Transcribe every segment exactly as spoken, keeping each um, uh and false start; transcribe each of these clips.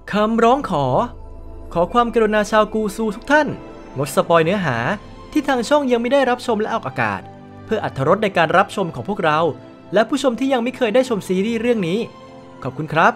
คำร้องขอขอความกรุณาชาวกูซูทุกท่านงดสปอยเนื้อหาที่ทางช่องยังไม่ได้รับชมและออกอากาศเพื่ออรรถรสในการรับชมของพวกเราและผู้ชมที่ยังไม่เคยได้ชมซีรีส์เรื่องนี้ขอบคุณครับ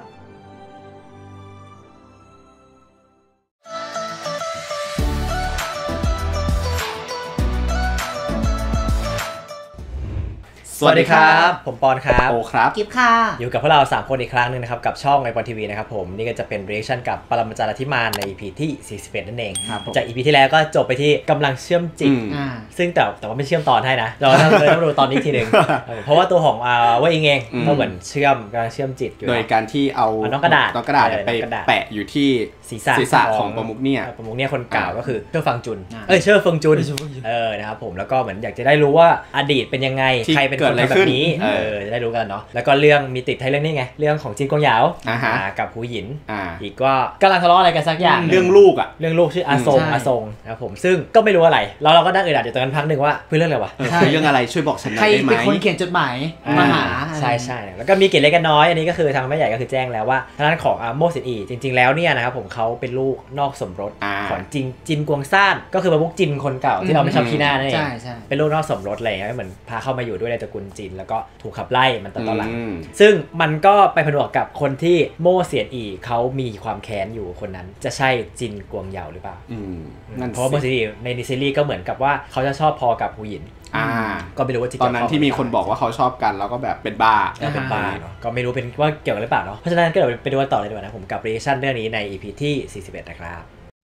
สวัสดีครับผมปอนครับโอครับกิฟค่ะอยู่กับพวกเราสามคนอีกครั้งหนึ่งนะครับกับช่องไอปอนทีวีนะครับผมนี่ก็จะเป็น reaction กับปรมาจารย์ธิมานใน อี พี ที่สี่สิบเอ็ดนั่นเองจาก อี พี ที่แล้วก็จบไปที่กำลังเชื่อมจิตซึ่งแต่แต่ว่าไม่เชื่อมตอนให้นะเราต้องเลยต้องดูตอนนี้ทีนึงเพราะว่าตัวของอ่าว่าเองเองก็เหมือนเชื่อมกำลังเชื่อมจิตอยู่โดยการที่เอาน้องกระดาษน้องกระดาษไปแปะอยู่ที่ศีรษะของประมุกเนี่ยประมุกเนี่ยคนเก่าก็คือเชื่อฟังจุนเอ้ยเชื่อฟังจุนเออนะครับผมแล้วก็เหมือนอยากจะได้รู้ว่าอดีตเป็นยังไงใครเป็นคนแบบนี้เออจะได้รู้กันเนาะแล้วก็เรื่องมีติดให้เรื่องนี้ไงเรื่องของจินกงเหยากับหูหยินอีกก็กำลังทะเลาะอะไรกันสักอย่างเรื่องลูกอ่ะเรื่องลูกชื่ออาซงอาซงนะครับผมซึ่งก็ไม่รู้อะไรแล้วเราก็นั่งเอ่ยอยู่ตอนนั้นพักหนึ่งว่าคุยเรื่องอะไรวะคุยเรื่องอะไรช่วยบอกฉันหน่อยได้ไหมใครเป็นคนเขียนจดหมายมาหาใช่ใช่แล้วก็มีเกล็ดเล็กกันน้อยอันนี้ก็คือทางแม่ใหญ่ก็คือแจ้งแล้วว่าทางด้านของโมเสสอีจริงๆแล้วเนี่ยนะครับผมเขาเป็นลูกนอกสมรสของจินจินกวงซ่านก็คือประมุกจินคนเก่าที่เราไม่ชอบขี้หน้านั่นเองเป็นลูกนอกสมรสอะไรเหมือนพาเข้ามาอยู่ด้วยในตระกูลจินแล้วก็ถูกขับไล่มันตอนหลังซึ่งมันก็ไปผนวกกับคนที่โม่เสียนอีเขามีความแค้นอยู่คนนั้นจะใช่จินกวงเหยาหรือเปล่าเพราะโม่เสียนอีในนิซีรีก็เหมือนกับว่าเขาจะชอบพอกับหูหยินก็ไม่รู้ว่าตอนนั้นที่มีคนบอกว่าเขาชอบกันแล้วก็แบบเป็นบ้าเป็นบ้าเนาะก็ไม่รู้เป็นว่าเกี่ยวกันหรือเปล่าเนาะเพราะฉะนั้นก็เดี๋ยวไปดูกันต่อเลยดีกว่านะผมกับรีแอคชั่นเรื่องนี้ใน อี พี ที่สี่สิบเอ็ดนะครับ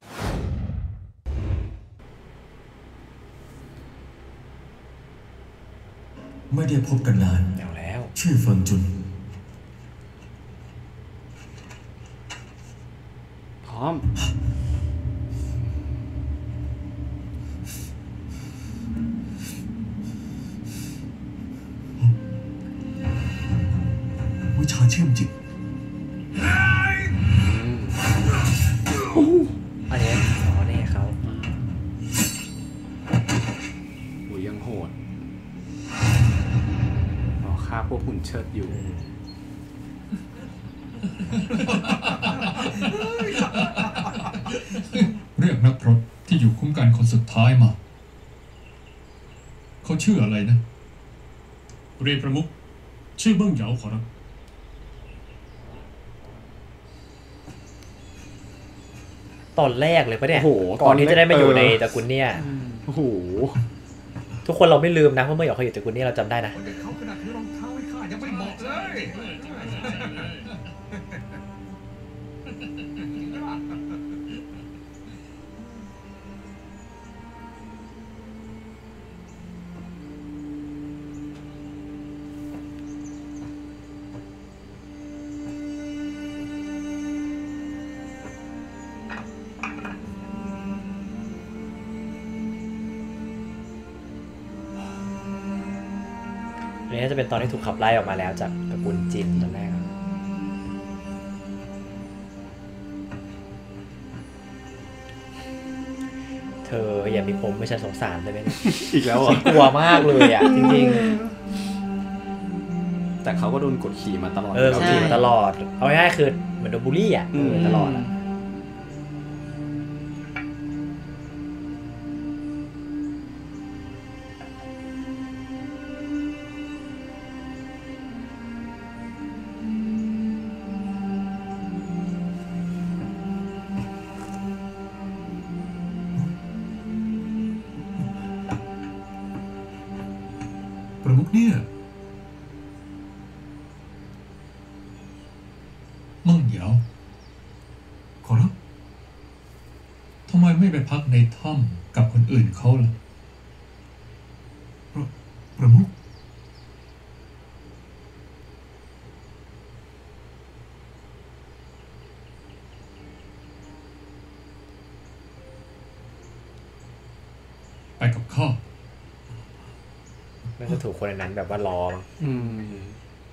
ไม่ได้พบกันนานแล้วชื่อเฟิงจุนพร้อมวิชาเชื่อมจิตอันนี้อ๋อนี่เขาโหยังโหดอ๋อฆ่าพวกหุ่นเชิดอยู่เรียกนักพรตที่อยู่คุ้มกันคนสุดท้ายมาเขาชื่ออะไรนะเรียนประมุขชื่อเบิ้งเหยาขอรับตอนแรกเลยปะเนี่ยก่อนที่จะได้มาอยู่ในตระกูลเนี่ยโอ้โหทุกคนเราไม่ลืมนะว่าเมื่อหยอกเขาอยู่ตระกูลนี้เราจำได้นะเขาขนาดที่รองเท้าให้ข้ายังไม่บอกเลยอันนี้จะเป็นตอนที่ถูกขับไล่ออกมาแล้วจากตระกูลจินตอนแรกเธออย่ามีผมไม่ใช่สงสารได้ไหมอีกแล้วอ่ะกลัวมากเลยอ่ะจริงๆแต่เขาก็โดนกดขี่มาตลอดเออกดขี่มาตลอดเอาง่ายๆคือเหมือนโดนบูลลี่อ่ะตลอดอ่ะประมุขเนี่ยมั่งเหยาขอรับทำไมไม่ไปพักในถ้ำกับคนอื่นเขาล่ะประประมุขไปกับข้าน่าจะถูกคนในนั้นแบบว่าล้ออืม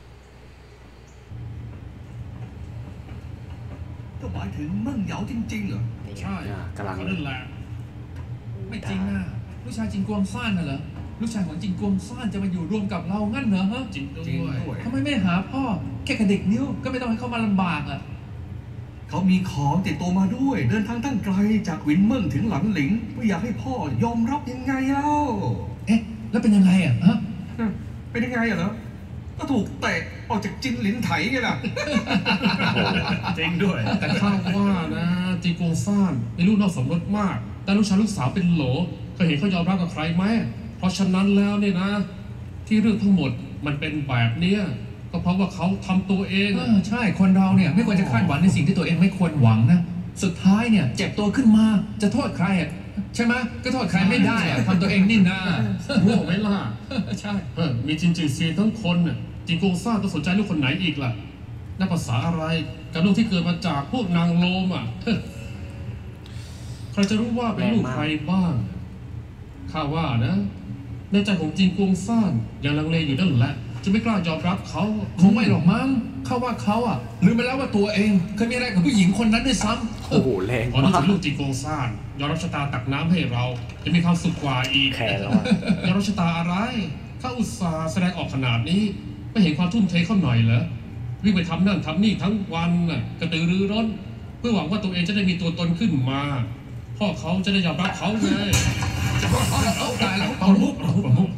ก็หมายถึงมั่งเหยาจริงๆเหรอใช่กำลังนั่นแหละไม่จริงนะลูกชายจินกวงซ่านน่ะเหรอลูกชายของจินกวงซ่านจะมาอยู่รวมกับเรางั้นเหรอฮะจริงด้วยทำไมไม่หาพ่อแค่กระดิกนิ้วก็ไม่ต้องให้เขามาลำบากอ่ะเขามีของติดตัวมาด้วยเดินทางตั้งไกลจากวินเมิงถึงหลังหลิงไม่อยากให้พ่อยอมรับยังไงเล่าเอ๊ะแล้วเป็นยังไงอ่ะฮะเป็นยังไงอะเหรอก็ถูกเตะออกจากจินหลินไถไงล่ะจริงด้วยแต่ข้าว่านะจีโกซ่านมีลูกนอกสมรสมากแต่ลูกชายลูกสาวเป็นโหลเคยเห็นเขายอมรับกับใครไหมเพราะฉะนั้นแล้วเนี่ยนะ ที่เรื่องทั้งหมดมันเป็นแบบเนี้ยก็เพราะว่าเขาทำตัวเองเออใช่คนเราเนี่ยไม่ควรจะคาดหวังในสิ่งที่ตัวเองไม่ควรหวังนะสุดท้ายเนี่ยเจ็บตัวขึ้นมาจะโทษใครอ่ะใช่ไหมก็โทษใครไม่ได้อ่ะทำตัวเองนี่นะรู้ไหมล่ะใช่เออมีจินจือเซียนทั้งคนน่ะจีโกซ่าต้องสนใจลูกคนไหนอีกล่ะนับภาษาอะไรกับลูกที่เกิดมาจากพวกนางโลมอ่ะ ใครจะรู้ว่าเป็นลูกใครบ้างข้าว่านะในใจของจินกวงซ่านยังลังเลอยู่นั่นแหละจะไม่กล้ายอมรับเขาคงไม่หรอกมั้งเขาว่าเขาอ่ะลืมไปแล้วว่าตัวเองเคยมีอะไรกับผู้หญิงคนนั้นด้วยซ้ำโอ้โหแรงพอนึกมากถึงลูกจินกวงซ่านยอมรับชะตาตักน้ำให้เราจะมีความสุขกว่าอีกแคร์แล้วอะยอมรับชะตาอะไรข้าอุตส่าห์แสดงออกขนาดนี้ไม่เห็นความทุ่มเทเขาหน่อยเหรอวิ่งไปทำนั่นทำนี่ทั้งวันน่ะกระตือรือร้นเพื่อหวังว่าตัวเองจะได้มีตัวตนขึ้นมาพ่อเขาจะได้ยอมรับเขาไงเอาตายแล้วเป่ามุกเป่ามุก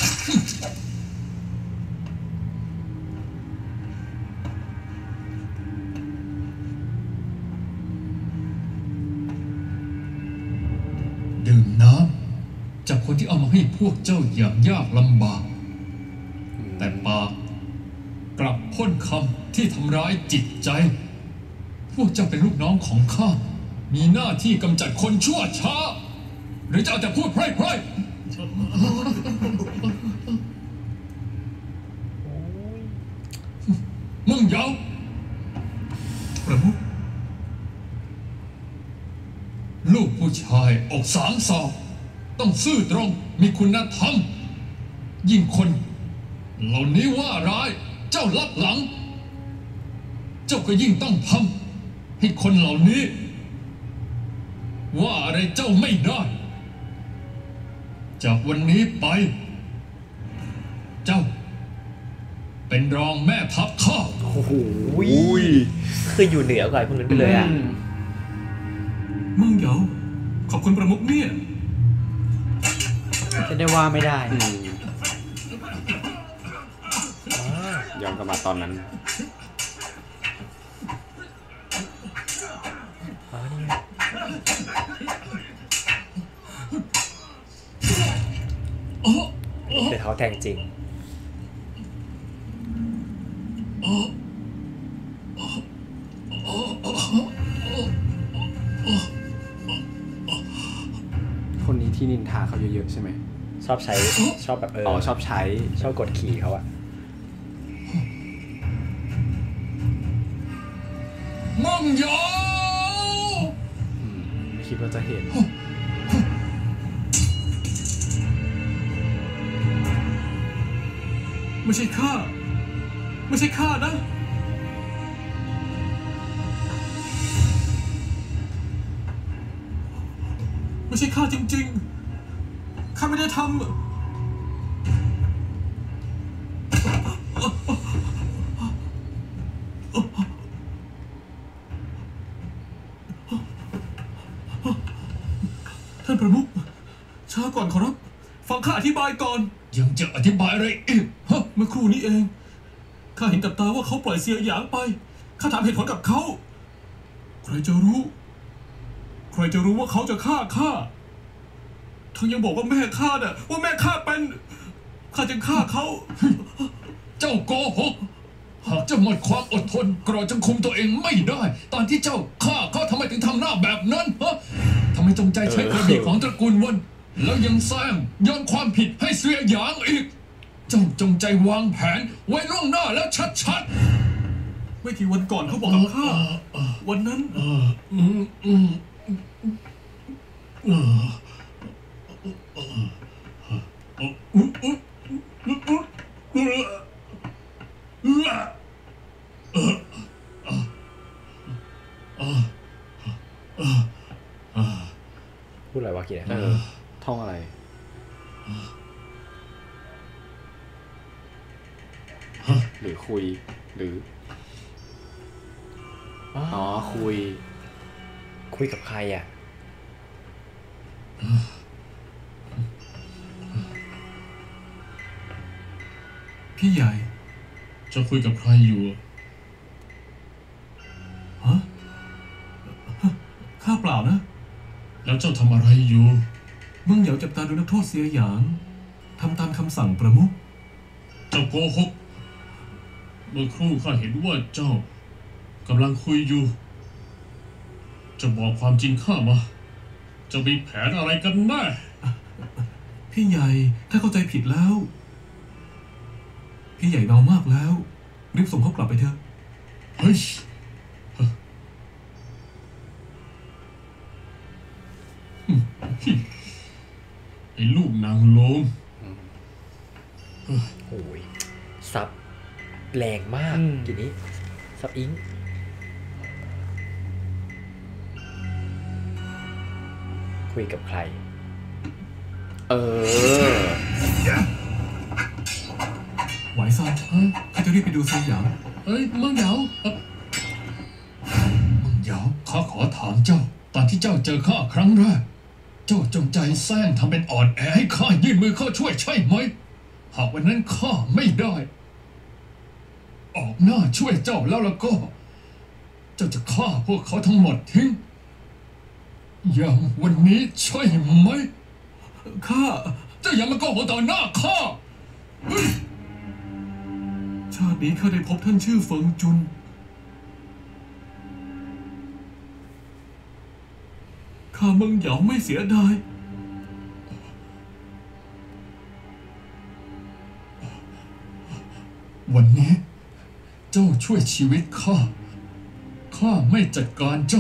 ดื่มน้ำจากคนที่เอามาให้พวกเจ้าอย่างยากลำบากแต่ปากกลับพ่นคำที่ทำร้ายจิตใจ พวกเจ้าเป็นลูกน้องของข้ามีหน้าที่กำจัดคนชั่วช้า หรือจะเอาแต่พูดไพร่ๆมึงยาวประมุขลูกผู้ชายออกสามศอกต้องซื่อตรงมีคุณธรรม ยิ่งคนเหล่านี้ว่าร้ายเจ้าลับหลัง เจ้าก็ยิ่งต้องทำให้คนเหล่านี้ ว่าอะไรเจ้าไม่ได้ จากวันนี้ไป เจ้า เป็นรองแม่ทัพข้าโอ้โหคืออยู่เหนือกว่าพวกนั้นไปเลยอ่ะมึงเหยาขอบคุณประมุขเนี่ยจะได้ว่าไม่ได้อืมย้อนกลับมาตอนนั้นอ๋อนี่ไงเดี๋ยวเขาแทงจริงคนนี้ที่นินทาเขาเยอะๆใช่ไหมชอบใช้ชอบแบบเอออ๋อชอบใช้ชอบกดขี่เขาอะมั่งยาวอืมไม่คิดว่าจะเห็นไม่ใช่ข้าไม่ใช่ข้านะไม่ใช่ข้าจริงๆข้าไม่ได้ทำท่านประมุขช้าก่อนขอรับฟังข้าอธิบายก่อนยังจะอธิบายอะไรอีกฮะเมื่อครู่นี้เองข้าเห็นกับตาว่าเขาปล่อยเสียหยางไปข้าถามเหตุผลกับเขาใครจะรู้ใครจะรู้ว่าเขาจะฆ่าข้าทั้งยังบอกว่าแม่ข้าน่ะว่าแม่ข้าเป็นข้าจึงฆ่าเขาเจ้าโกหกหากเจ้าหมดความอดทนโกรธจนคุมตัวเองไม่ได้ ตอนที่เจ้าฆ่าเขาทำไมถึงทำหน้าแบบนั้นฮะทำไมจงใจใช้กระบี่ของตระกูลวนแล้วยังสร้างย้อนความผิดให้เสียหยางอีกเจ้าจงใจวางแผนไว้ล่วงหน้าแล้วชัดๆไม่กี่วันก่อนเขาบอกกับข้าวันนั้นอืมอืมพูดอะไรวะเกียร์เออ ท่องอะไร หรือคุย หรือออ๋อคุยคุยกับใครอ่ะพี่ใหญ่จะคุยกับใครอยู่ฮะข้าเปล่านะแล้วเจ้าทำอะไรอยู่มึงเหยาจับตาดูนักโทษเสียหยางทำตามคำสั่งประมุขเจ้าโกหกเมื่อครู่ข้าเห็นว่าเจ้ากำลังคุยอยู่จะบอกความจริงข้ามาจะมีแผนอะไรกันแน่พี่ใหญ่ถ้าเข้าใจผิดแล้วพี่ใหญ่เมามากแล้วรีบส่งเขากลับไปเถอะเฮ้ยไอ้ลูกนางโลมโอ้ยซับแรงมากทีนี้ซับอิงคุยกับใครเออไหวซ่าข้าจะรีบไปดูเสียหยางเฮ้ยเมืองเหยาเมืองเหยาข้าขอถามเจ้าตอนที่เจ้าเจอข้าครั้งแรกเจ้าจงใจแซงทำเป็นอ่อนแอให้ข้ายื่นมือเข้าช่วยใช่ไหมหากวันนั้นข้าไม่ได้ออกหน้าช่วยเจ้าแล้วแล้วก็เจ้าจะฆ่าพวกเขาทั้งหมดทิ้งอย่างวันนี้ใช่ไหมข้าเจ้าอย่ามาโกหกต่อหน้าข้าชาตินี้ข้าได้พบท่านชื่อเฟิงจุนข้าเมืองเหยาไม่เสียดายวันนี้เจ้าช่วยชีวิตข้าข้าไม่จัดการเจ้า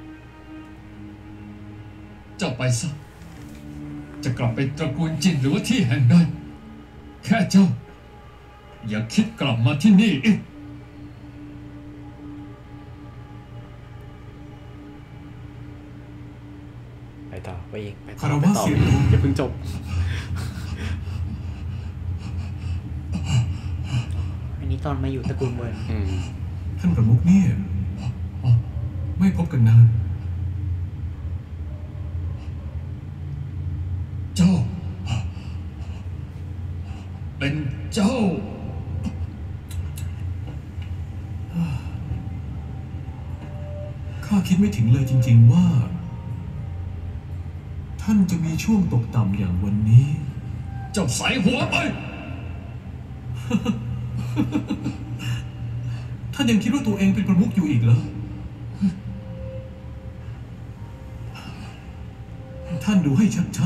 เจ้าไปซะจะกลับไปตระกูลจินหรือว่าที่แห่งใดแค่เจ้าอย่าคิดกลับมาที่นี่อีกไปต่อไปอีกไปต่อคารวะเสียงอย่าเพิ่งจบอันนี้ตอนมาอยู่ตระกูลเวิร์นท่านประมุขเนี่ยไม่พบกันนานเจ้าเป็นเจ้าข้าคิดไม่ถึงเลยจริงๆว่าท่านจะมีช่วงตกต่ำอย่างวันนี้เจ้าใส่หัวไปท่านยังคิดว่าตัวเองเป็นประมุขอยู่อีกเหรอท่านดูให้ชัด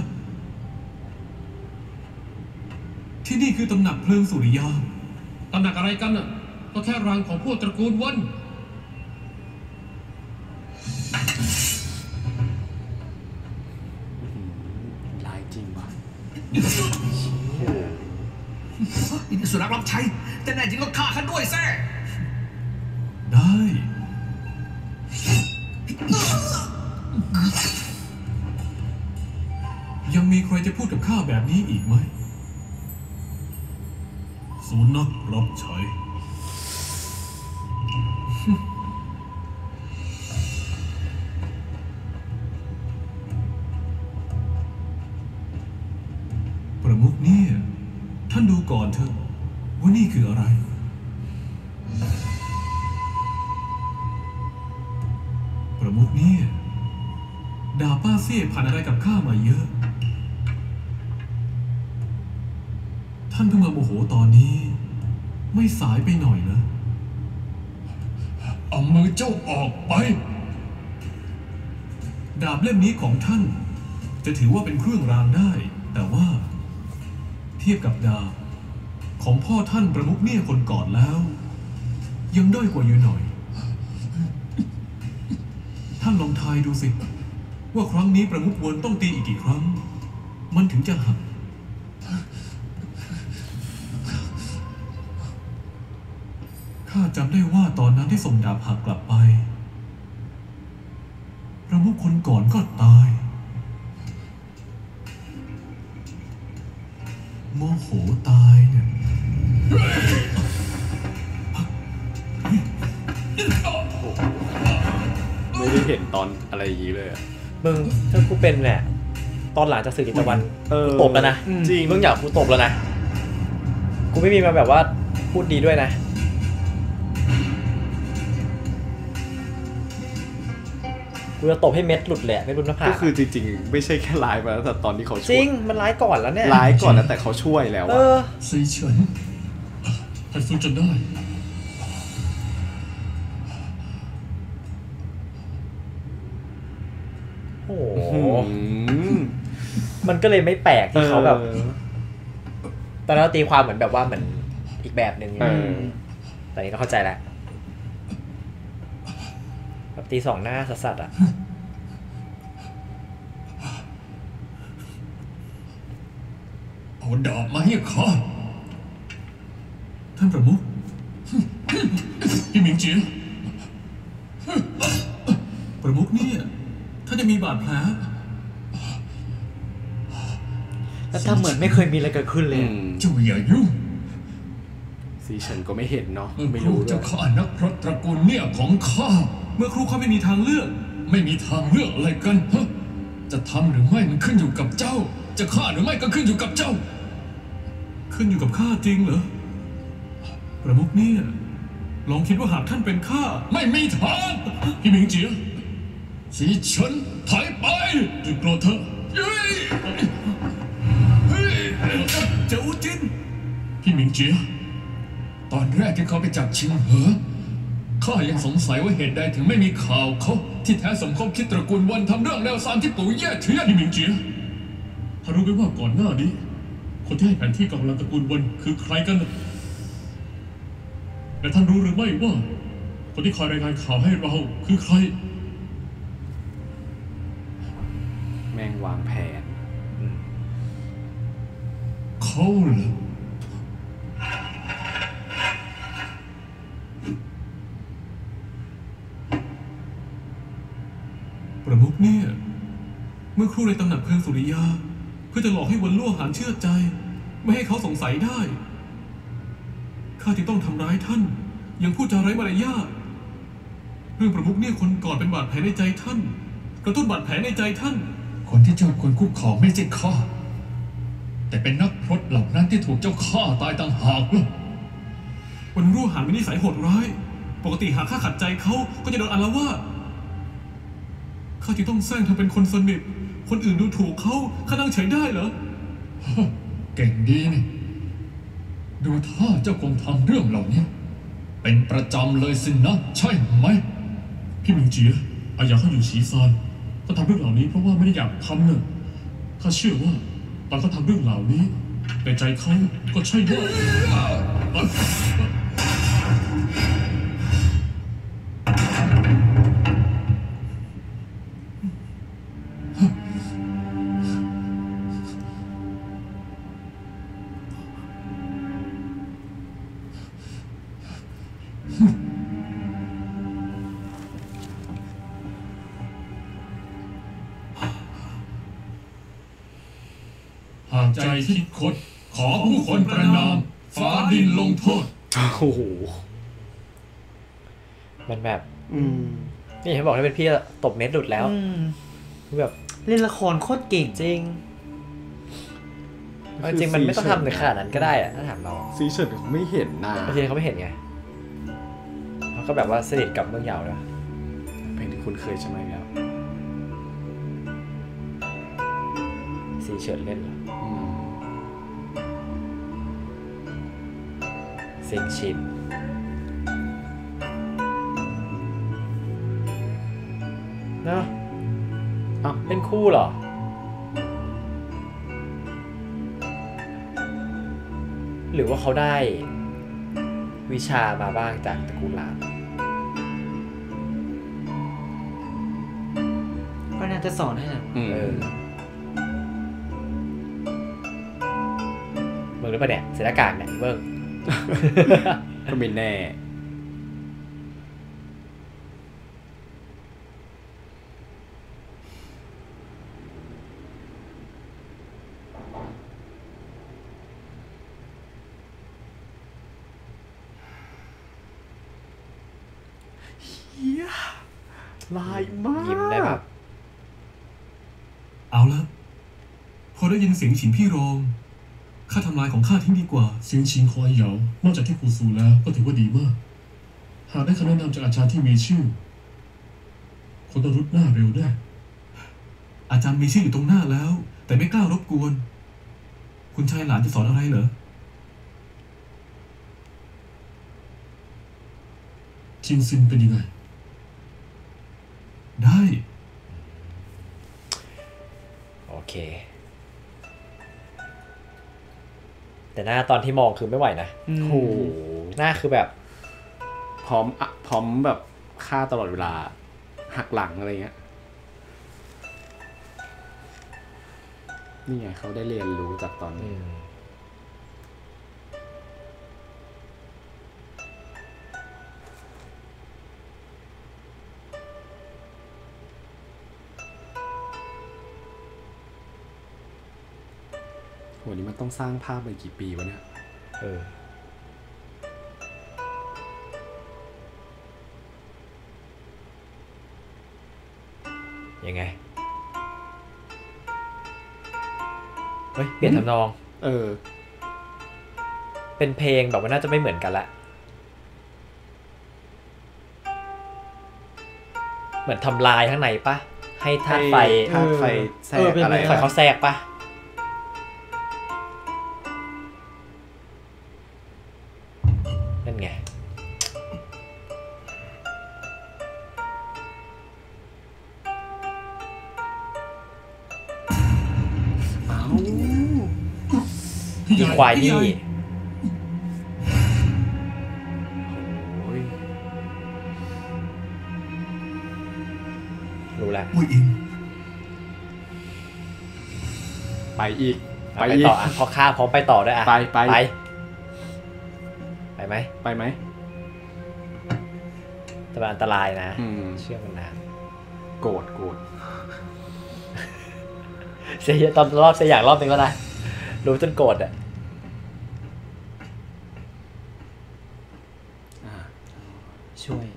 ๆที่นี่คือตำหนักเพลิงสุริยาตำหนักอะไรกันน่ะก็แค่รังของพวกตระกูลวันลายจริงว่ะนี่สุนัขรับใช้แต่แน่จริงก็ฆ่าข้าด้วยแซ่ได้ยังมีใครจะพูดกับข้าแบบนี้อีกไหมสุนัขรับใช้ประมุขเนี่ยท่านดูก่อนเถอะว่านี่คืออะไรประมุขเนี่ยดาป้าเซี่ยผ่านอะไรกับข้ามาเยอะท่านเพิ่งมาโมโหตอนนี้ไม่สายไปหน่อยเหรอเอามือเจ้าออกไปดาบเล่มนี้ของท่านจะถือว่าเป็นเครื่องรางได้แต่ว่าเทียบกับดาบของพ่อท่านประมุขเนี่ยคนก่อนแล้วยังด้อยกว่าอยู่หน่อยท่านลองทายดูสิว่าครั้งนี้ประมุขวนต้องตีอีกกี่ครั้งมันถึงจะหักข้าจำได้ว่าตอนนั้นที่ส่งดาบหักกลับไปประมุขคนก่อนก็ตายโมโหตายเนี่ยไม่ได้เห็นตอนอะไรอย่างนี้เลยอะมึงถ้ากูเป็นเนี่ยตอนหลังจากสื่อกิจวันเออตบแล้วนะจริงมึงอยากกูตบแล้วนะกูไม่มีมาแบบว่าพูดดีด้วยนะกูจะตบให้เม็ดหลุดแหละไม่รุนหน้าผากก็คือจริงๆ ไม่ใช่แค่ไลฟ์มาแล้วแต่ตอนที่เขาช่วยจริงมันร้ายก่อนแล้วเนี่ยไลฟ์ก่อนนะแต่เขาช่วยแล้วเออะอซีเฉินให้ฟื้นจนได้โอ้โหอืมมันก็เลยไม่แปลกที่เขาแบบออตอนนั้นเราตีความเหมือนแบบว่าเหมือนอีกแบบหนึ่งเออแต่นี้ก็เข้าใจแล้วแบบตีสองหน้าสัสๆอ่ะเอาดาบมาให้ข้าท่านประมุขพี่หมิงเจียประมุขเนี่ยท่านจะมีบาดแผลแล้วทำเหมือนไม่เคยมีอะไรเกิดขึ้นเลยอือะมเจ้าอย่ายุ่งซีเฉินก็ไม่เห็นเนาะเมื่อไม่ครูรู้ด้วจะยฆ่านักพรตตระกูลเนี่ยของข้าเมื่อครูเขาไม่มีทางเลือกไม่มีทางเลือกอะไรกันฮะจะทำหรือไม่มันขึ้นอยู่กับเจ้า จะฆ่าหรือไม่ก็ขึ้นอยู่กับเจ้าขึ้นอยู่กับข้าจริงเหรอ ประมุขเนี่ยลองคิดว่าหากท่านเป็นข้าไม่มีทางพี่หมิงเจียสีเฉินถอยไปหยุดโกรธเถอะเฮ้ยเฮ้ยเจ้าอูจินพี่หมิงเจียตอนแรกที่เขาไปจับชิงเหอข้ายังสงสัยว่าเหตุใดถึงไม่มีข่าวเขาที่แท้สมคบคิดตระกูลวันทำเรื่องแนวซานที่ปู่แย่เทียนพี่หมิงเจียถ้ารู้ไหมว่าก่อนหน้านี้ คนที่ให้แผนที่กำลังตระกูลวันคือใครกันนะแต่ท่านรู้หรือไม่ว่า คนที่คอยรายงานข่าวให้เราคือใครแม่งวางแผนเขาเหรอประมุขเนี่ยเมื่อครู่ในตำหนักเพลิงสุริยา เพื่อจะหลอกให้วันล่วหานเชื่อใจ ไม่ให้เขาสงสัยได้ข้าจึงต้องทำร้ายท่าน ยังพูดจาไร้มารยาทเรื่องประมุขเนี่ยคนก่อนเป็นบาดแผลในใจท่าน กระตุ้นบาดแผลในใจท่านคนที่เจ้าควรคุกเข่าไม่ใช่ข้าแต่เป็นนักพรตเหล่านั้นที่ถูกเจ้าฆ่าตายต่างหากล่ะวันรั่วหานมีนิสัยโหดร้าย ปกติหากข้าขัดใจเขาก็จะโดนอาละวาดข้าจึงต้องแซงทำเป็นคนสนิท คนอื่นดูถูกเขาข้านั่งเฉยได้เหรอเก่งดีนี่ ดูท่าเจ้าคงทำเรื่องเหล่านี้ เป็นประจำเลยสินะ ใช่ไหม พี่หมิงเจียอาอยากเขาอยู่ฉีซานเขาทำเรื่องเหล่านี้เพราะว่าไม่ได้อยากทำเนอะข้าเชื่อว่าตอนเขาทำเรื่องเหล่านี้ในใจเขาก็ใช่ว่าเอ้ย หากใจคิดคดขอผู้คนประนามฟ้าดินลงโทษโอ้โหมันแบบอืมนี่เห็นบอกให้เป็นพี่ตบเม็ดหลุดแล้วอืมคือแบบเล่นละครโคตรเก่งจริงเอาจริงมันไม่ต้องทำถึงขนาดนั้นก็ได้อะถ้าถามเราซีเฉินไม่เห็นนะบางทีเขาไม่เห็นไงเขาก็แบบว่าสนิทกับเมืองเหยาเลยเพลงที่คุณเคยใช่ไหมครับซีเฉินเล่นเหรออืมเซิงชินเนาะอ้าวเป็นคู่เหรอ หรือว่าเขาได้วิชามาบ้างจากตระกูลหลานก็น่าจะสอนให้นะอืมเออเบิ่งหรือเปล่าเนี่ยเสนากากเนี่ยเบิ่งก็ไม่แน่เลายมากยิ้มได้แบบเอาละพอได้ยินเสียงฉินพี่รองข้าทำลายของข้าทิ้งดีกว่าเสียงชิงคอยเหยานอกจากที่ครูซูแล้วก็ถือว่าดีมาก หากได้คำแนะนำจากอาจารย์ที่มีชื่อคนต้องรุดหน้าเร็วได้อาจารย์มีชื่ออยู่ตรงหน้าแล้ว แต่ไม่กล้ารบกวน คุณชายหลานจะสอนอะไรเหรอจินซินเป็นยังไงได้โอเคแต่หน้าตอนที่มองคือไม่ไหวนะโอ้โหหน้าคือแบบพร้อมอะพร้อมแบบฆ่าตลอดเวลาหักหลังอะไรเงี้ยนี่ไงเขาได้เรียนรู้จากตอนนี้วันนี้มันต้องสร้างภาพไปกี่ปีวะเนี่ยเออยังไงเฮ้ยเปลี่ยนทำนองเออเป็นเพลงแบบว่าน่าจะไม่เหมือนกันละเหมือนทำลายข้างในปะให้ธาตุไฟธาตุไฟแทรกอะไรไฟเขาแทรกปะนั่นไงอีควายนี่รู้แล้วอุ้ยอินไปอีกไปต่ออ่ะพอฆ่าพร้อมไปต่อด้วยอ่ะไปไปไปไปไหมไปไหมแต่มันอันตรายนะเชื่อมันนานโกรธโกรธเสียตอนรอบเสียอย่างรอบนึงแล้วนะรู้จนโกรธอ่ะช่วย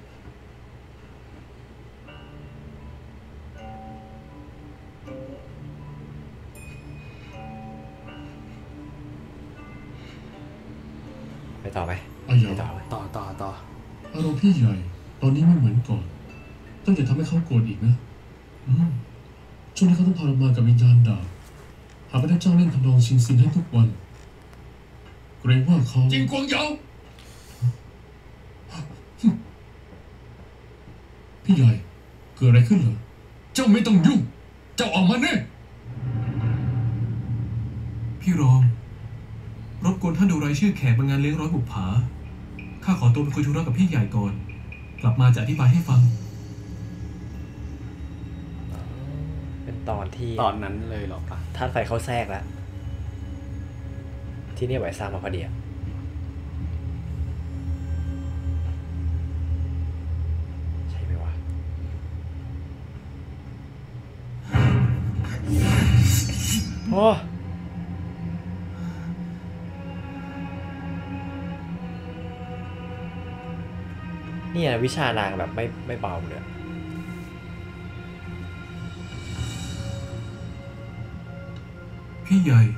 ไปต่อไหมไปต่อต่อต่อต่ออารมณ์พี่ใหญ่ตอนนี้ไม่เหมือนก่อนต้องอย่าทำให้เขาโกรธอีกนะอืมช่วงนี้เขาต้องทรมานกับวิญญาณดาบหาไม่ได้จ้างเล่นทำนองชิงซินให้ทุกวันเกรงว่าเขาจิงกวงเหยาพี่ใหญ่เกิดอะไรขึ้นเหรอเจ้าไม่ต้องยุ่งเจ้าออกมาแน่พี่รองรบกวนท่านดูรายชื่อแขกมางานเลี้ยงร้อยบุปผาข้าขอตัวไปคุยธุระกับพี่ใหญ่ก่อนกลับมาจะอธิบายให้ฟังเป็นตอนที่ตอนนั้นเลยหรอปะธาตุไฟเข้าแทรกแล้วที่นี่ไหวสร้างมาพอดีใช่ไหมวะโอ้นี่นะวิชานางแบบไม่ไม่เบาเลยพี่ใหญ่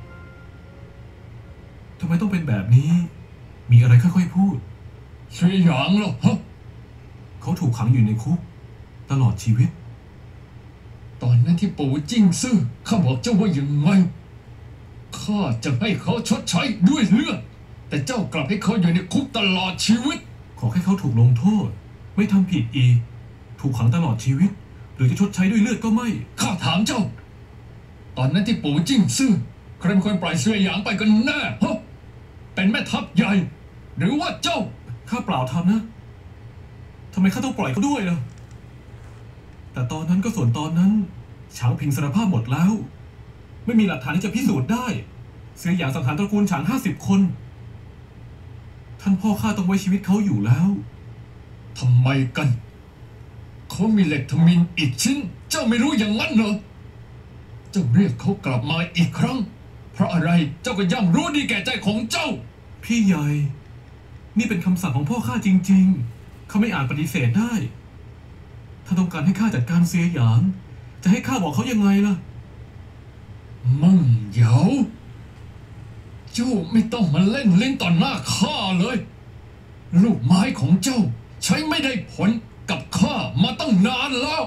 ทำไมต้องเป็นแบบนี้มีอะไรค่อยๆพูดเสียหยางเหรอฮะเขาถูกขังอยู่ในคุกตลอดชีวิตตอนนั้นที่ปู่จิ้งซื่อข้าบอกเจ้าว่าอย่างไงข้าจะให้เขาชดใช้ด้วยเลือดแต่เจ้ากลับให้เขาอยู่ในคุกตลอดชีวิตขอแค่เขาถูกลงโทษไม่ทำผิดอีกถูกขังตลอดชีวิตหรือจะชดใช้ด้วยเลือดก็ไม่ข้าถามเจ้าตอนนั้นที่ปู่จิ้งซื่อใครเป็นคนปล่อยเสวียหยางไปกันแน่ฮะเป็นแม่ทัพใหญ่หรือว่าเจ้าข้าเปล่าทำนะทำไมข้าต้องปล่อยเขาด้วยล่ะแต่ตอนนั้นก็ส่วนตอนนั้นฉางพิงสารภาพหมดแล้วไม่มีหลักฐานที่จะพิสูจน์ได้เสวียหยางสังหารตระกูลฉางห้าสิบคนท่านพ่อข้าต้องไว้ชีวิตเขาอยู่แล้วทำไมกันเขามีเหล็กทมินอีกชิ้นเจ้าไม่รู้อย่างนั้นเหรอเจ้าเรียกเขากลับมาอีกครั้งเพราะอะไรเจ้าก็ย่ำรู้ดีแก่ใจของเจ้าพี่ใหญ่นี่เป็นคำสั่งของพ่อข้าจริงๆเขาไม่อาจปฏิเสธได้ถ้าต้องการให้ข้าจัดการเสียหยางจะให้ข้าบอกเขายังไงล่ะมั่งเหยาเจ้าไม่ต้องมาเล่นเล่นต่อหน้าข้าเลยลูกไม้ของเจ้าใช้ไม่ได้ผลกับข้ามาตั้งนานแล้ว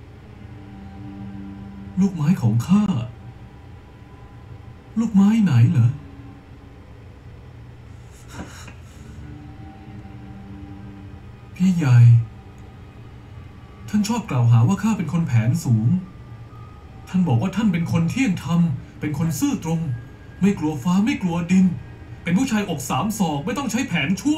ลูกไม้ของข้าลูกไม้ไหนเหรอพี่ใหญ่ท่านชอบกล่าวหาว่าข้าเป็นคนแผนสูงท่านบอกว่าท่านเป็นคนเที่ยงธรรมเป็นคนซื่อตรงไม่กลัวฟ้าไม่กลัวดินเป็นผู้ชายอกสามศอกไม่ต้องใช้แผนชั่ว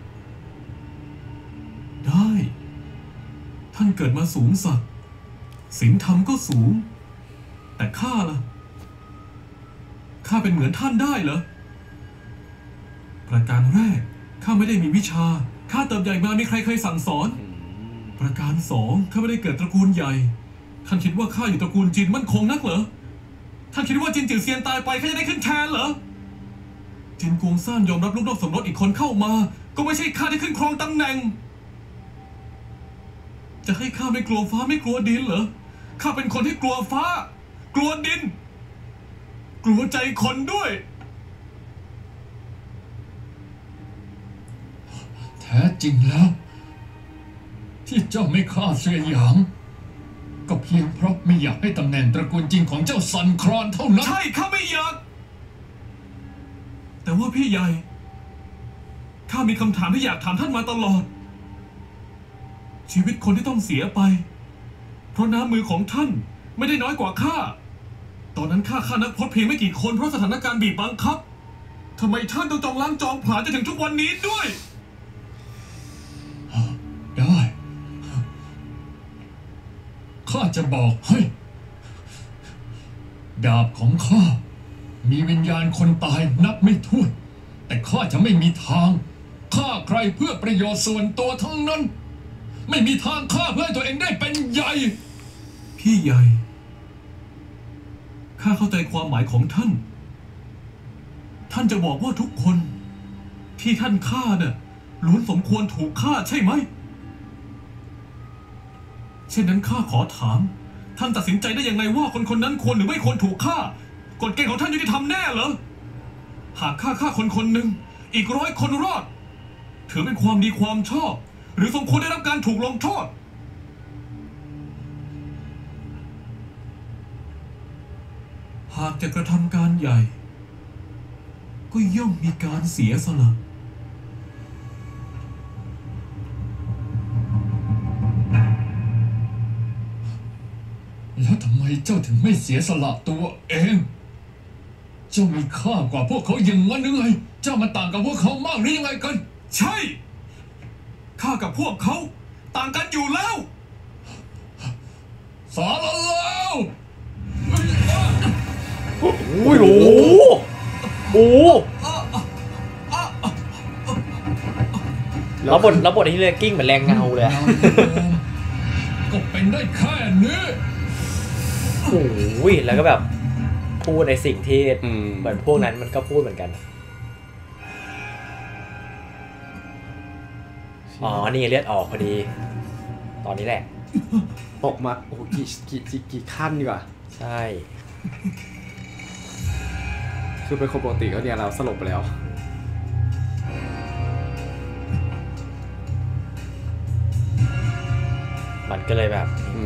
ได้ท่านเกิดมาสูงสักศีลธรรมก็สูงแต่ข้าล่ะข้าเป็นเหมือนท่านได้เหรอประการแรกข้าไม่ได้มีวิชาข้าเติบใหญ่มามีใครเคยสั่งสอนประการสองข้าไม่ได้เกิดตระกูลใหญ่ท่านคิดว่าข้าอยู่ตระกูลจินมั่นคงนักเหรอท่านคิดว่าจินจือเซียนตายไปข้าจะได้ขึ้นแทนเหรอจินกวงซ่านยอมรับลูกนอกสมรสอีกคนเข้ามาก็ไม่ใช่ข้าที่ขึ้นครองตำแหน่งจะให้ข้าไม่กลัวฟ้าไม่กลัวดินเหรอข้าเป็นคนที่กลัวฟ้ากลัวดินกลัวใจคนด้วยแท้จริงแล้วที่เจ้าไม่ฆ่าเสียหยางก็เพียงเพราะไม่อยากให้ตำแหน่งตระกูลจริงของเจ้าซันครอนเท่านั้นใช่ข้าไม่อยากแต่ว่าพี่ใหญ่ข้ามีคำถามที่อยากถามท่านมาตลอดชีวิตคนที่ต้องเสียไปเพราะน้ำมือของท่านไม่ได้น้อยกว่าข้าตอนนั้นข้าฆ่านักพจน์เพียงไม่กี่คนเพราะสถานการณ์บีบบังคับทำไมท่านต้องจองล้างจองผลาญจนถึงทุกวันนี้ด้วยได้ข้าจะบอกให้ดาบของข้ามีวิญญาณคนตายนับไม่ถ้วนแต่ข้าจะไม่มีทางฆ่าใครเพื่อประโยชน์ส่วนตัวทั้งนั้นไม่มีทางฆ่าเพื่อให้ตัวเองได้เป็นใหญ่พี่ใหญ่ข้าเข้าใจความหมายของท่านท่านจะบอกว่าทุกคนที่ท่านฆ่าน่ะล้วนสมควรถูกฆ่าใช่ไหมเช่นนั้นข้าขอถามท่านตัดสินใจได้ยังไงว่าคนคนนั้นควรหรือไม่ควรถูกฆ่ากฎเกณฑ์ของท่านยุติธรรมแน่เหรอหากข้าฆ่าคนคนหนึ่งอีกร้อยคนรอดถือเป็นความดีความชอบหรือสมควรได้รับการถูกลงโทษหากจะกระทำการใหญ่ก็ย่อมมีการเสียสละแล้วทำไมเจ้าถึงไม่เสียสละตัวเองเจ้ามีค่ากว่าพวกเขาอย่างนั้นหรือไงเจ้ามันต่างกับพวกเขามากหรือยังไงกันใช่ข้ากับพวกเขาต่างกันอยู่แล้วสารแล้วโอ้ยโอ้โหแล้วบทแล้วบทนี้เลยกิ้งเหมือนแรงเงาเลยก็เป็นได้แค่นี้โอ้ยแล้วก็แบบพูดในสิ่งที่เหมือนพวกนั้นมันก็พูดเหมือนกันอ๋อนี่เลือดออกพอดีตอนนี้แหละตกมาโอ้กี่กี่กี่ขั้นดีกว่าใช่คือเป็นคนปกติก็เนี่ยเราสลบไปแล้วมันก็เลยแบบ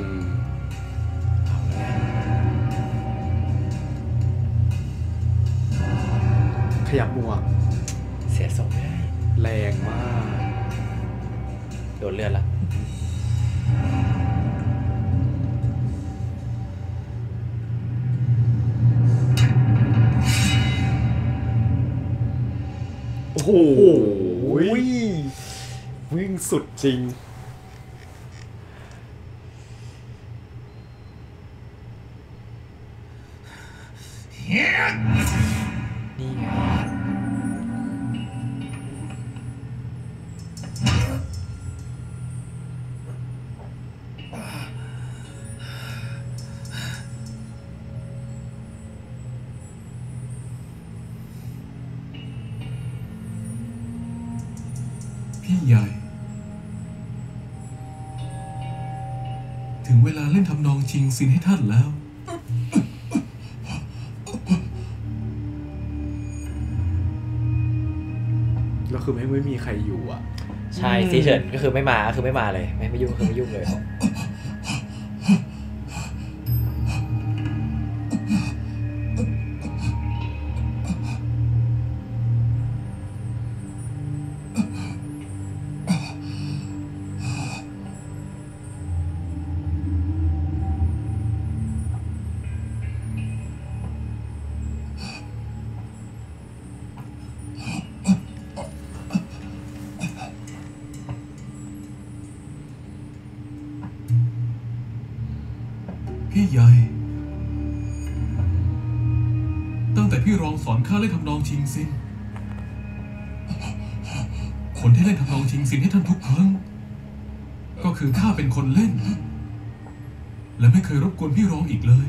ขยับหมวกเสียทรงไม่ได้แรงมากโดนเลือดละโอ้โหวิ่งสุดจริงนี่ไงพี่ใหญ่ถึงเวลาเล่นทำนองชิงซินให้ท่านแล้วแล้วคือไม่ไม่มีใครอยู่อ่ะใช่ซีเฉินก็คือไม่มาก็คือไม่มาเลยไม่ไม่ยุ่งคือไม่ยุ่งเลยพี่ใหญ่ตั้งแต่พี่รองสอนข้าเล่นทำนองชิงซินคนที่เล่นทำนองชิงซินให้ท่านทุกครั้งก็คือข้าเป็นคนเล่นและไม่เคยรบกวนพี่รองอีกเลย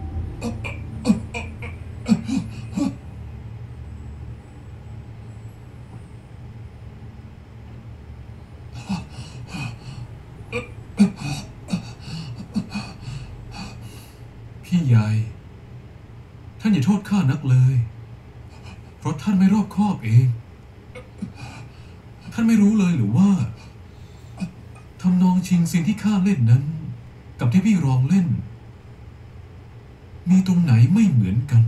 พี่ใหญ่ท่านอย่าโทษข้านักเลยเพราะท่านไม่รอบคอบเองท่านไม่รู้เลยหรือว่าทำนองชิงซินที่ข้าเล่นนั้นกับที่พี่รองเล่นมีตรงไหนไม่เหมือนกัน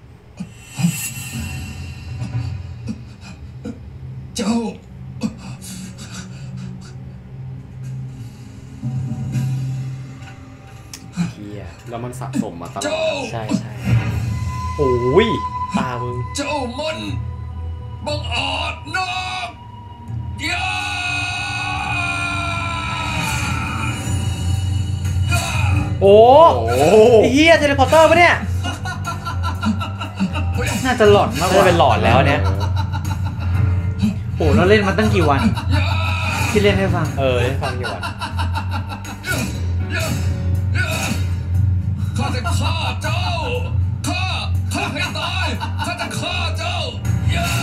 เจ้าแล้วมันสะสมมาตลอดใช่ใช่โอ้ยตามึงเจ้ามันบังอาจนักยาโอ้ไอ้เหี้ยเทเลพอร์เตอร์ปะเนี่ยน่าจะหลอนมากกว่าจะเป็นหลอนแล้วเนี่ยโอ้เราเล่นมาตั้งกี่วันที่เล่นให้ฟังเออเล่นฟังกี่วันข้าจะฆ่าเจ้าฆ่าฆ่าให้ตายข้าจะฆ่าเจ้าอย่า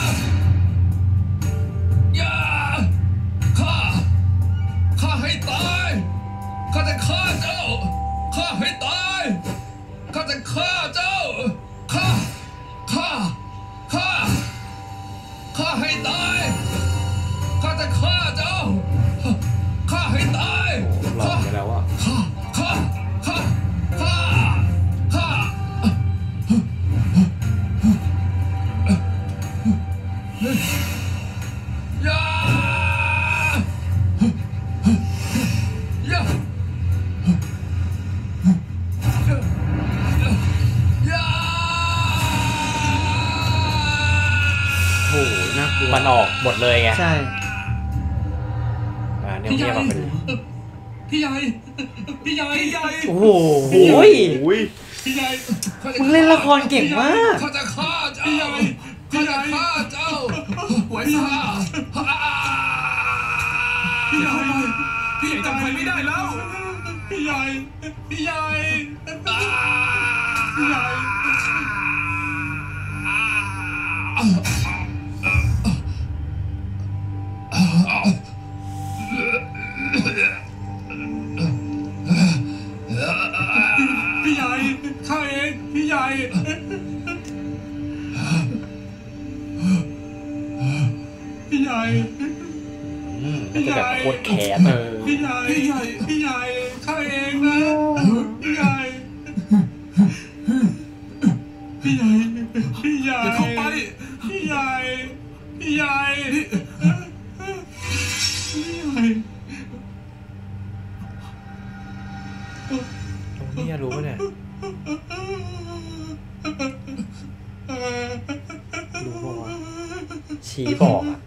อย่าฆ่าฆ่าให้ตายข้าจะฆ่าเจ้าฆ่าให้ตายข้าจะฆ่าเจ้าฆ่าฆ่าฆ่าฆ่าให้ตายข้าจะฆ่าเจ้าฆ่าให้ตายหลอนไปแล้วอ่ะฆ่าฆ่าฆ่าฆ่าฆ่าอย่าอย่าอย่าโอ้โหน่ากลัวมันออกหมดเลยไงใช่อ่าเนี่ยเงียบมาพอดีพี่ใหญ่พี่ใหญ่พี่ใหญ่โอ้โหพี่ใหญ่มึงเล่นละครเก่งมากข้าจะฆ่าเจ้าพี่ใหญ่ข้าจะฆ่าเจ้าไหวซ่าพี่ใหญ่พี่ใหญ่จำใครไม่ได้แล้วพี่ใหญ่พี่ใหญ่พี่ใหญ่พี่ใหญ่ข้าเองพี่ใหญ่พี่ใหญ่มันจะแบบโคตรแค้นเออพี่ใหญ่พี่ใหญ่พี่ใหญ่ข้าเองนะพี่ใหญ่พี่ใหญ่พี่ใหญ่เข้าไปพี่ใหญ่พี่ใหญ่พี่ใหญ่นี่รู้ป่ะเนี่ยรู้ป่ะวะชี้บอกอ่ะ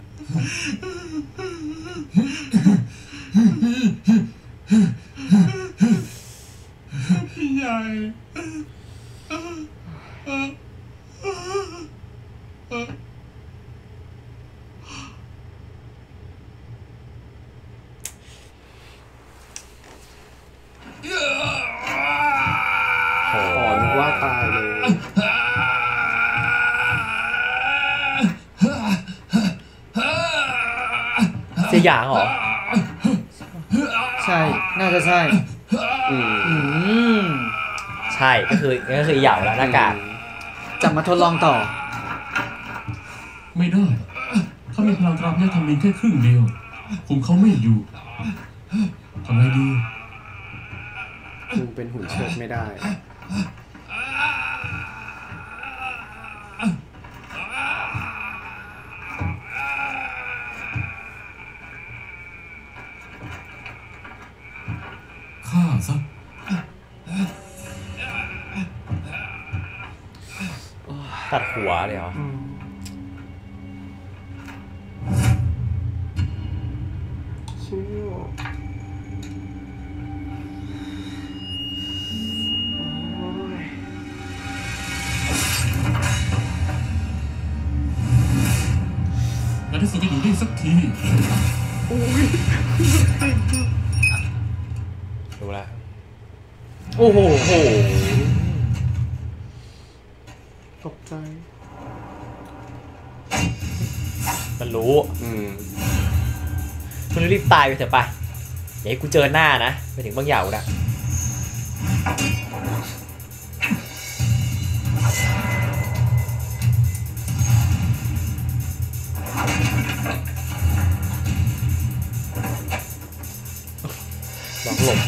พี่ใหญ่อ๋อนึกว่าตายเลยเสียหยางเหรอใช่น่าจะใช่อืมใช่ก็คือก็คือเหย่าแล้วหน้ากากจับมาทดลองต่อไม่ได้เขามีพลังตราพยาธมินแค่ครึ่งเดียวคุมเขาไม่อยู่ทำไงดีมึงเป็นหุ่นเชิดไม่ได้ฆ่าซะตัดหัวเลยเหรอในที่สุดก็อยู่นี่สักทีดูละโอ้โหตกใจมันรู้อืมคุณรีบตายไปเถอะไปอย่าให้กูเจอหน้านะไปถึงบางเหย่านะลองหลบ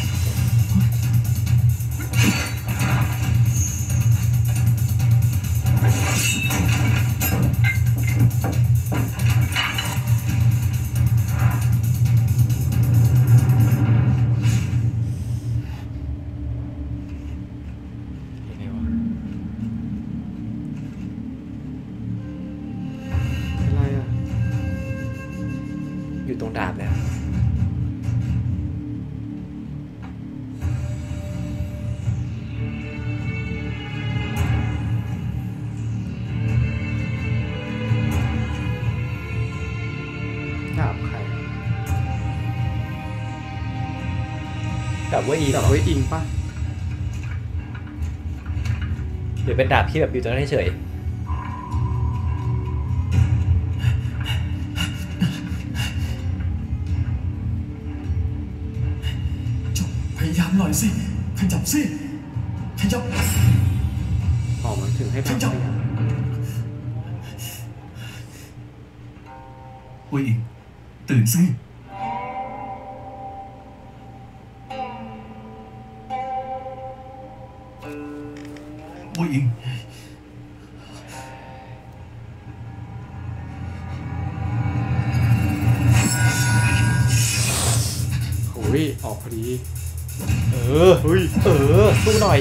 อยู่ตรงดาบแล้วดาบใครดาบเว่าอีดาบไว้อิงป่ะหรือเป็นดาบที่แบบอยู่ตรงนั้นเฉยพยายามหน่อยสิขยับสิขยับออกมาถึงให้ขพักยับเว่ยอิงตื่นสิเว่ยอิงโอ้ยออกพอดีๆเออเฮ้ยเออสู้หน่อย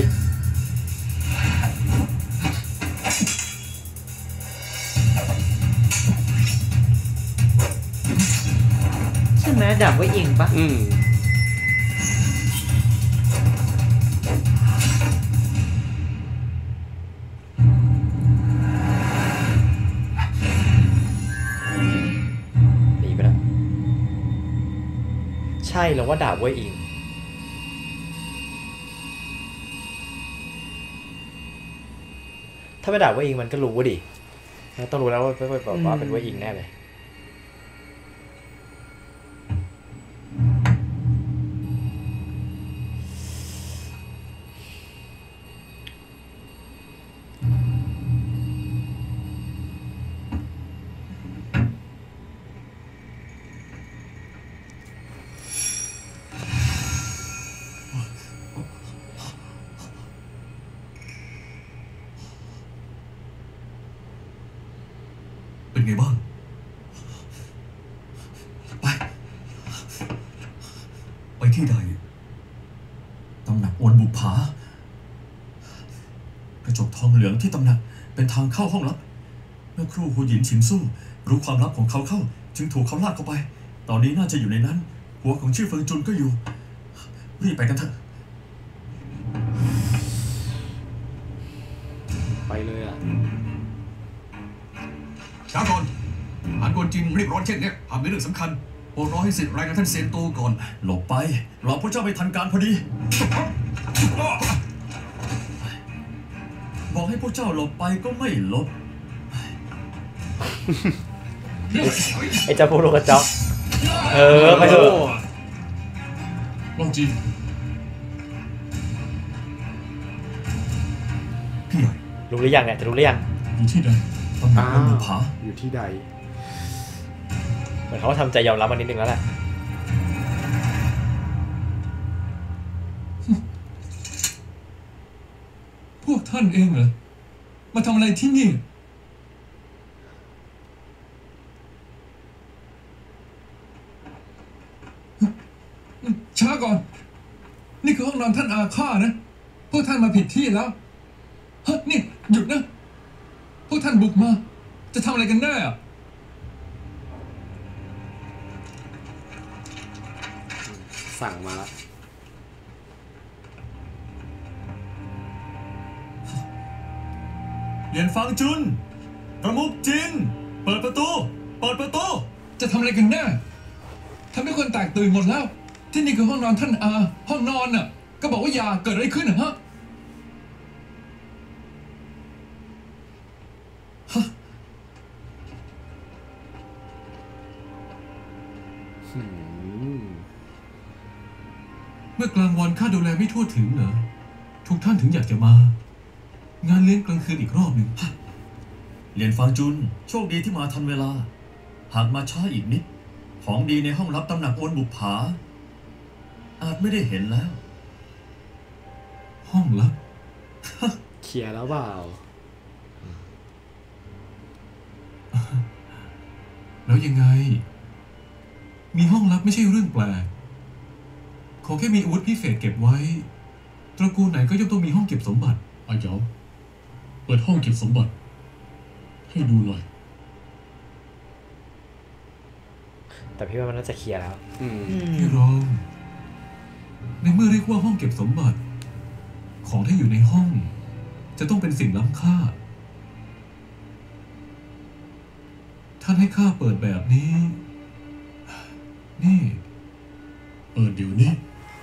ใช่ไหมดับไว้อิงปะอืมหนีไปแล้วใช่แล้วว่าดาบเว่ยอิงถ้าไม่ดาบเว่ยอิงมันก็รู้ดิมันต้องรู้แล้วว่าว่าว่าเป็นเว่ยอิงแน่เลยเป็นไงบ้างไปไปที่ใดตำหนักอวนบุปผากระจกทองเหลืองที่ตำหนักเป็นทางเข้าห้องลับเมื่อครู่หูหยินฉิมสู้รู้ความลับของเขาเข้าจึงถูกเขาลากเข้าไปตอนนี้น่าจะอยู่ในนั้นหัวของชื่อเฟิงจุนก็อยู่รีบไปกันเถอะไปเลยอ่ะช้าก่อนหานกวนจินรีบร้อนเช่นนี้หากมีเรื่องสำคัญโปรดรอให้สิทธิ์รายงานท่านเซียนโตก่อนหลบไปรอพระเจ้าไม่ทันการพอดี บอกให้พวกเจ้าหลบไปก็ไม่หลบไอ้เจ้าพวกลูกกระจอกเออไปเถอะวังจีพี่ใหญ่รู้หรือยังเนี่ยจะรู้หรือยังอยู่ที่ใดตำหนักบนบุผาอยู่ที่ใดเหมือนเขาทำใจยอมรับมันนิดนึงแล้วแหละพวกท่านเองเหรอมาทำอะไรที่นี่ช้าก่อนนี่คือห้องนอนท่านอาข้านะพวกท่านมาผิดที่แล้วเฮ้ยนี่หยุดนะพวกท่านบุกมาจะทำอะไรกันแน่อะสั่งมาแล้วเหรียญฟางจุนประมุขจินเปิดประตูเปิดประตูจะทำอะไรกันแน่ทำให้คนแตกตื่นหมดแล้วที่นี่คือห้องนอนท่านอาห้องนอนน่ะก็บอกว่าอย่าเกิดอะไรขึ้นนะฮะเมื่อกลางวันข้าดูแลไม่ทั่วถึงเหรอทุกท่านถึงอยากจะมา งานเลี้ยงกลางคืนอีกรอบหนึ่งเหรียญฟางจุนโชคดีที่มาทันเวลาหากมาช้าอีกนิดของดีในห้องรับตำหนักอวนบุปผาอาจไม่ได้เห็นแล้ว ห้องลับเคลียร์แล้วเปล่าแล้วยังไง มีห้องลับไม่ใช่เรื่องแปลกขอแค่มีอาวุธพิเศษเก็บไว้ตระกูลไหนก็ย่อมต้องมีห้องเก็บสมบัติอาเหยาเปิดห้องเก็บสมบัติ ให้ดูหน่อยแต่พี่ว่ามันน่าจะเคลียร์แล้วอืมพี่รองในเมื่อเรียกว่าห้องเก็บสมบัติ ของที่อยู่ในห้อง จะต้องเป็นสิ่งล้ำค่าท่านให้ข้าเปิดแบบนี้ นี่เปิดเดี๋ยวนี้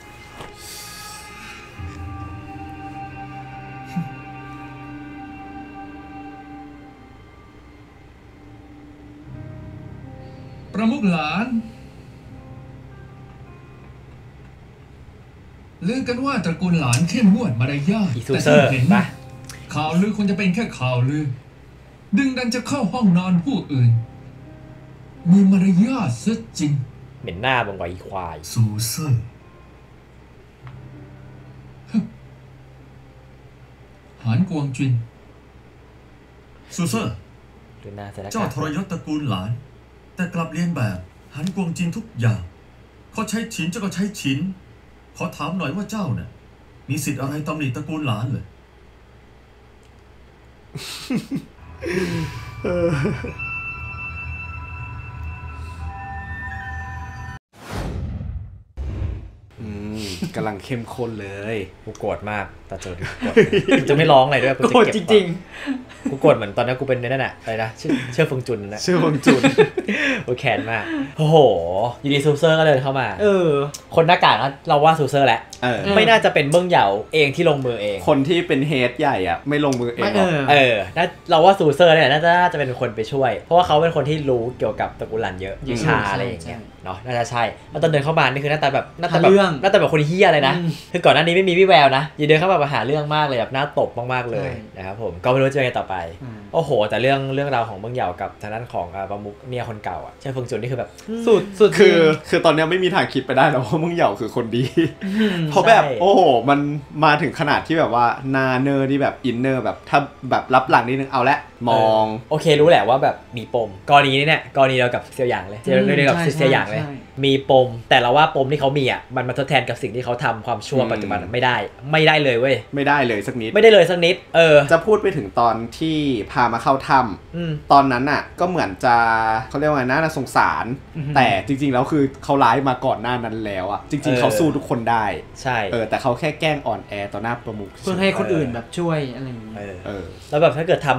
ประมุขหลานลือกันว่าตระกูลหลานเข้มงวดมารยาทอีซูแต่เซอที่ร์เห็นปะข่าวลือควรจะเป็นแค่ข่าวลือ ดึงดันจะเข้าห้องนอนผู้อื่น มีมารยาทซะจริงเหม็นหน้าบังไวอีควายซูเซอร์หานกวงจินซูเซอร์ดูหน้าใส่หน้ากากเจ้าทรยศตระกูลหลาน แต่กลับเลียนแบบหันกวงจินทุกอย่างเขาใช้ฉินเจ้าก็ใช้ฉินขอถามหน่อยว่าเจ้าเนี่ย มีสิทธิ์อะไรตำหนิตระกูลหลานเลยอืมกำลังเข้มข้นเลยกูโกรธมากตาโจนกูโกรธกูจะไม่ร้องอะไรด้วยกูจะโกรธเก็บจริงๆกูโกรธเหมือนตอนนั้นกูเป็นนั่นน่ะอะไรนะชื่อเชื่อฟงจุนนะชื่อวงจุนกูแค้นมากโอ้โหยูดีซูเซอร์ก็เดินเข้ามาเออคนหน้ากากอะเราว่าซูเซอร์แหละเออไม่น่าจะเป็นเบิ้งเหยาเองที่ลงมือเองคนที่เป็นเฮดใหญ่อ่ะ ไม่ลงมือเองไม่หรเออกอเออน่าเราว่าซูเซอร์เนี่ยน่าจะน่าจะเป็นคนไปช่วย เพราะว่าเขาเป็นคนที่รู้เกี่ยวกับตระกูลหลันเยอะวิชาอะไรอย่างเงี้ยเนาะน่าจะใช่แล้วตอนเดินเข้ามานี่คือหน้าตาแบบหน้าตาแบบหาเรื่องหน้าตาแบบคนเฮี้ยเลยนะอืมคือก่อนหน้านี้ไม่มีวี่แววนะอยืนเดินเข้ามามาหาเรื่องมากเลยแบบหน้าตบมากๆเลยใช่นะครับผมก็ไม่รู้จะยังไงต่อไปอืมโอ้โห แต่เรื่องเรื่องราวของเบิ้งเหยากับทางด้านของอ่าประมุขเนี่ยคนเก่าอ่ะเช่นเฟิงจุนนี่คือแบบสุดสุดคือ คือตอนเนี้ยไม่มีทางคิดไปได้แล้วว่ามึงเหยาคือคนดีมเพราะแบบใช่โอ้โห มันมาถึงขนาดที่แบบว่านาเนอร์ที่แบบอินเนอร์แบบถ้าแบบรับหลังนิดนึงเอาละมองโอเครู้แหละว่าแบบมีปมกรณีนี้เนี่ยกรณีเดียวกับเซียวหยางเลยเซียวเดียวกับใช่เซียวหยางเลยใช่มีปมแต่เราว่าปมที่เขามีอ่ะมันมาทดแทนกับสิ่งที่เขาทำความชั่วอืมปัจจุบันไม่ได้ไม่ได้เลยเว้ยไม่ได้เลยสักนิดไม่ได้เลยสักนิดเออจะพูดไปถึงตอนที่พามาเข้าถ้อืมำตอนนั้นน่ะก็เหมือนจะเขาเรียกว่าไงนะน่าสงสารอือฮึแต่จริงๆแล้วคือเขาร้ายมาก่อนหน้านั้นแล้วอะจริง ๆ เขาสู้ทุกคนได้ใช่เออแต่เขาแค่แกล้งอ่อนแอต่อหน้าประมุขเพื่อให้คนอื่นแบบช่วยอะไรอย่างงี้เออเออแล้วแบบถ้าเกิดทำมาถึงขนาด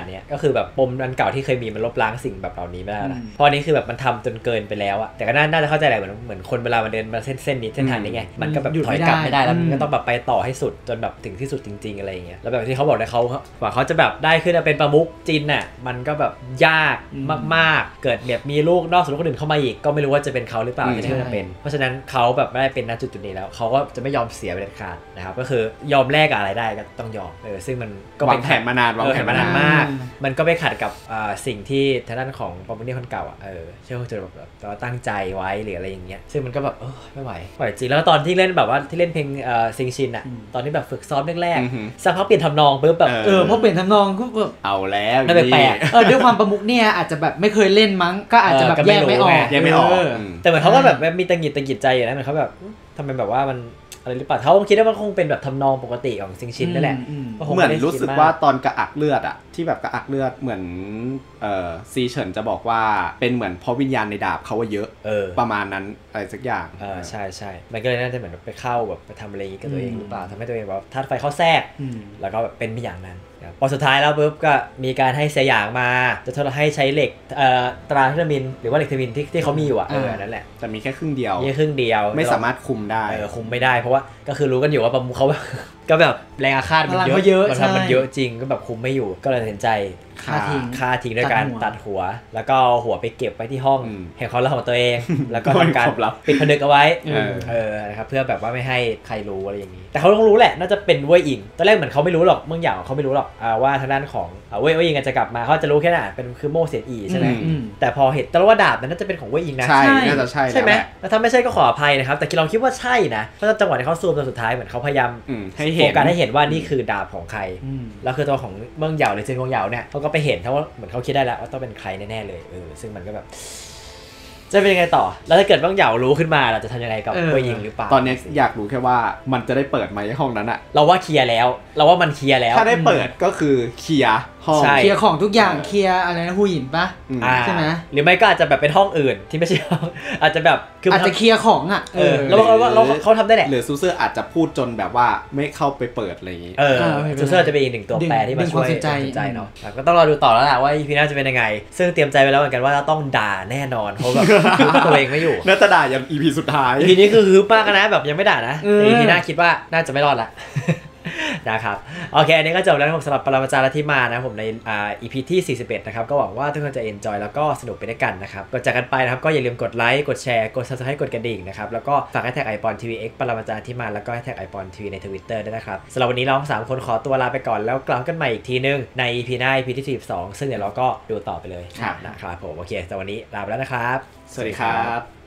เนี้ยก็คือแบบปมอันเก่าที่เคยมีมันลบล้างสิ่งแบบเหล่านี้ไม่ได้นะเพราะอันนี้คือแบบมันทำจนเกินไปแล้วอะแต่ก็น่าจะเข้าใจแหละเหมือนเหมือนคนเวลามันเดินมาเส้นเส้นนี้เส้นทางนี้ไงมันก็แบบถอยกลับไม่ได้แล้วมันก็ต้องแบบไปต่อให้สุดจนแบบถึงที่สุดจริงๆอะไรอย่างเงี้ยแล้วแบบที่เขาบอกเลยเขากว่าเขาจะแบบได้ขึ้นมาเป็นประมุขจีนน่ะมันก็แบบยากมากๆเกิดแบบมีลูกนอกสมรสคนอื่นเข้ามาอีกก็ไม่รู้ว่าจะเป็นเขาหรือเปล่าที่จะเป็นเพราะฉะนั้นเขาแบบไม่ได้เป็นณจุดจุดนี้แล้วเขาก็จะไม่ยอมเสียไปเด็ดขาดนะครับก็คือยอมแลกกับอะไรได้ก็ต้องยอมเออซึ่งมันก็วางแผนมานานวางแผนมานานมากมันก็ไปขัดกับสิ่งที่ทางด้านของปอมนี่คนเก่าอ่ะเออเชื่อว่าจะแบบตั้งใจไว้หรืออะไรอย่างเงี้ยซึ่งมันก็แบบเออไม่ไหวไหวจริงแล้วตอนที่เล่นแบบว่าที่เล่นเพลงซิงชินอ่ะตอนที่แบบฝึกซ้อมแรกๆสักพักเปลี่ยนทำนองปุ๊บแบบเออพอเปลี่ยนทำนองก็แบบเอาแล้วน่าแปลกเออด้วยความประมุขเนี่ยอาจจะแบบไม่เคยเล่นมั้งก็อาจจะแบบแยกไม่ออกแยกไม่ออกแต่เหมือนเขาก็แบบมีตังหิดตังหิดใจอยู่นะเหมือนเขาแบบทำไมแบบว่ามันอะไรหรือเปล่าเขาคิดว่ามันคงเป็นแบบทำนองปกติของซิงชินนั่นแหละเหมือนรู้สึกว่าตอนกระอักเลือดอะที่แบบกระอักเลือดเหมือนเอ่อซีเฉินจะบอกว่าเป็นเหมือนเพราะวิญญาณในดาบเขาว่าเยอะประมาณนั้นอะไรสักอย่างเออใช่ใช่มันก็เลยน่าจะเหมือนไปเข้าแบบไปทำอะไรกับตัวเองหรือเปล่าทำให้ตัวเองแบบธาตุไฟเข้าแทรกแล้วก็แบบเป็นไม่อย่างนั้นพอสุดท้ายแล้วปุ๊บก็มีการให้เสียอย่างมาจะทดให้ใช้เหล็กเอ่อตราเทอร์มินหรือว่าเหล็กเทอร์มินที่ที่เขามีอยู่อ่ะเออนั่นแหละแต่มีแค่ครึ่งเดียวมีครึ่งเดียวไม่สามารถคุมได้เออคุมไม่ได้เพราะว่าก็คือรู้กันอยู่ว่าประมุขเขาก็แบบแรงอาฆาตมันเยอะมันทำมันเยอะจริงก็แบบคุมไม่อยู่ก็เลยตัดสินใจฆ่าทิ้งฆ่าทิ้งด้วยการตัดหัวแล้วก็หัวไปเก็บไว้ที่ห้องแห่งความลับของตัวเองแล้วก็ทำการปิดผนึกเอาไว้เออนะครับเพื่อแบบว่าไม่ให้ใครรู้อะไรอย่างนี้แต่เขาต้องรู้แหละน่าจะเป็นเว่ยอิงตอนแรกเหมือนเขาไม่รู้หรอกเมื่ออย่างเขาไม่รู้หรอกว่าทางด้านของเว่ยเว่ยอิงจะกลับมาเขาจะรู้แค่น่ะเป็นคือโม่เสียอีใช่ไหมแต่พอเห็นแต่ว่าดาบนั้นน่าจะเป็นของเว่ยอิงนะใช่น่าจะใช่ใช่ไหมแล้วถ้าไม่ใช่ก็ขออภัยนะครับแต่เราคิดว่าใช่นะเพราะจังหวะที่เขาซูมตอนสุดท้ายเหมือนเขาพยายามให้เห็นการให้เห็นว่านี่คือดาบของใครแล้วคือตัวของเมืองเหยาหรือเซินกงเหยาเนี่ยเขาก็ไปเห็นเขาว่าเหมือนเขาคิดได้แล้วว่าต้องเป็นใครแน่ๆเลยเออซึ่งมันก็แบบจะเป็นยังไงต่อแล้วถ้าเกิดบ้างเหยารู้ขึ้นมาเราจะทำยังไงกับเว่ยอิงหรือเปล่าตอนนี้อยากรู้แค่ว่ามันจะได้เปิดไหมห้องนั้นอะเราว่าเคลียร์แล้วเราว่ามันเคลียร์แล้วถ้าได้เปิดก็คือเคลียร์ห้องเคลียร์ของทุกอย่างเคลียร์อะไรนะหูหยินปะใช่ไหมหรือไม่ก็อาจจะแบบเป็นห้องอื่นที่ไม่ใช่ห้องอาจจะแบบอาจจะเคลียร์ของอ่ะเออแล้วเราเขาทำได้แหละหรือซูเซอร์อาจจะพูดจนแบบว่าไม่เข้าไปเปิดอะไรอย่างงี้เออซูเซอร์จะเป็นอีกหนึ่งตัวแปรที่มาช่วยสนใจเนาะก็ต้องรอดูต่อแล้วแหละว่าอีพีหน้าจะเป็นยังไงซึ่งเตรียมใจไว้แล้วเหมือนกันว่าต้องด่าแน่นอนเพราะแบบตัวเองไม่อยู่น่าจะด่าอย่างอีพีสุดท้ายอีพีนี้คือฮึบมากนะแบบยังไม่ด่านะแต่อีพีหน้าคิดว่าน่าจะไม่รอดละนะครับโอเคอันนี้ก็จบแล้วผมสำหรับปรมาจารย์ที่มานะผมในอ่า อี พี ที่สี่สิบเอ็ดนะครับก็หวังว่าทุกคนจะเอนจอยแล้วก็สนุกไปด้วยกันนะครับก่อนจากกันไปนะครับก็อย่าลืมกดไลค์กดแชร์กด ซับสไครบ์ กดกระดิ่งนะครับแล้วก็ฝากแฮชแท็ก ไอ พี โอ เอ็น ที วี เอ็กซ์ ปรมาจารย์ที่มาแล้วก็แฮชแท็ก ไอ พี โอ เอ็น ที วี ใน Twitter ด้วยนะครับสำหรับวันนี้เราสามคนขอตัวลาไปก่อนแล้วกลับกันใหม่อีกทีนึงใน อี พี หน้า อี พี ที่สี่สิบสองซึ่งเดี๋ยวเราก็ดูต่อไปเลยนะครับผมโอเคแต่วันนี้ลาไปแล้วนะครับสวัสดีครับ